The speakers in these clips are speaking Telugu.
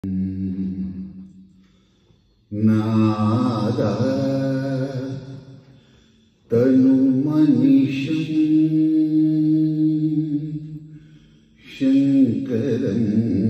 నాద తను మనిషం శంకరం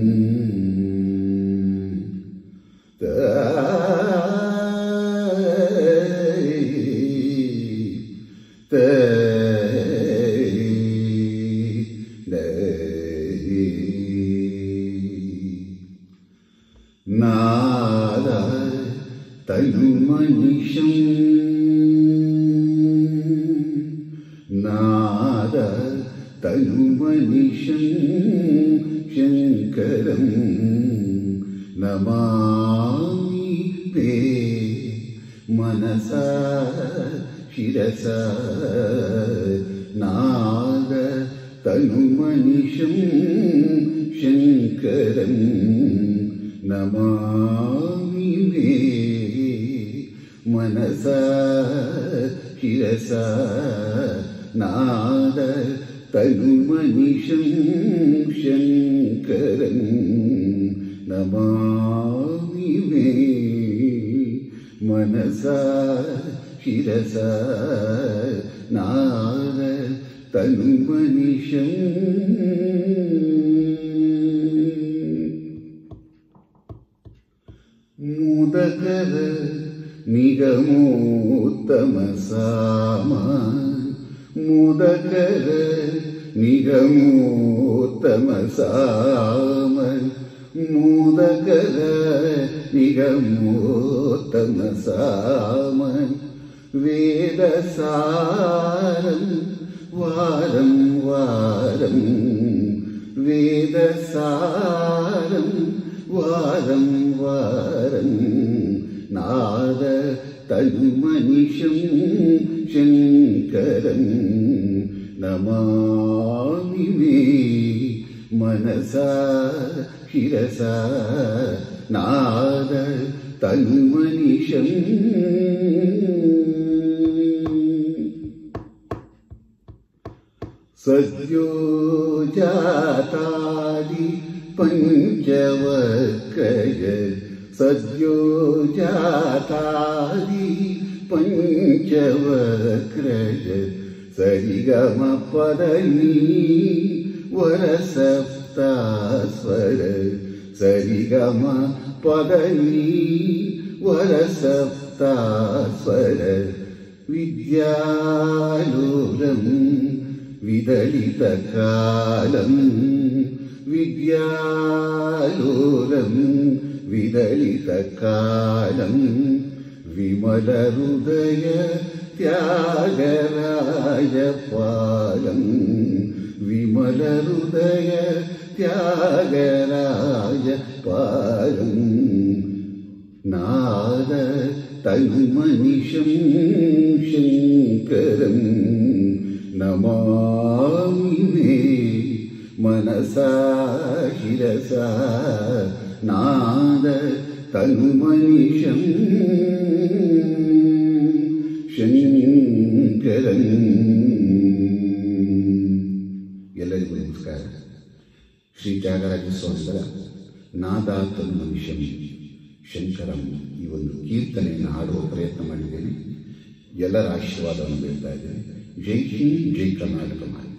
నాద తను మనిషం నాద తను మనిషం శంకరం నమామి తే మనసా శిరసా నాద తను మనిషం శంకరం నమామి తే మనసా శిరసా నాద తను మనిషం శంకరం నమామి తే మనసా శిరసా నాద తను మనిషం. ముదకర నిగమోత్తమ సామ ముదకర నిగమోత్తమ సామ ముదకర నిగమోత్తమ సామ వేదసారం వారం వారం వేదసారం వారం వారం నాద తను మనిషం శంకరం నమామి తే మనసా శిరసా నాద తను మనిషం. సద్యోజాతాది పంచవక్రయ సద్యోజాతాది పంచవక్రయ సరిగమ పదని వరసప్తాస్వర సరిగమ పదని వరసప్తాస్వర విద్యాలోలం విదలిత కాలం విద్యాలోలం విదలిత కాలం విమల హృదయ త్యాగరాయ పాలం విమల హృదయ త్యాగరాయ పాలం నాద తను మనిషం శంకరం నమామి తే మనసా శిరసా నాద తను మనిషం శంకరం. ಎಲ್ಲರಿಗೂ ನಮಸ್ಕಾರ. ಶ್ರೀ ತ್ಯಾಗರಾಜ ಸ್ವಾಮಿಗಳ ನಾದ ತನು ಮನುಷ್ಯಂ ಶಂಕರಂ ಈ ಒಂದು ಕೀರ್ತನೆಯನ್ನು ಹಾಡುವ ಪ್ರಯತ್ನ ಮಾಡಿದ್ದೇನೆ. ಎಲ್ಲರ ಆಶೀರ್ವಾದವನ್ನು ಬೇಡ್ತಾ ಇದ್ದೇನೆ. ಜೈ ಹಿಂದ್, ಜೈ ಕರ್ನಾಟಕ.